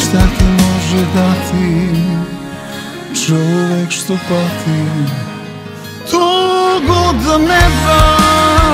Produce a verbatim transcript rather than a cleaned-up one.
šta ti može dati čovek što pati. To god da ne da